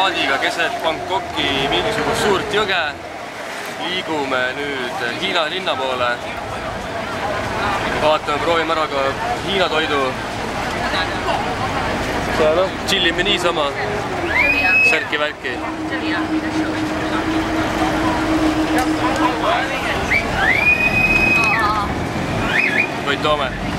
traadiga keset Bangkoki mingisugust suurt jõge. Liigume nüüd Hiina linna poole. Vaatame, proovime ära ka Hiina toidu. Chillime niisama. Särki-värki. Võid toome.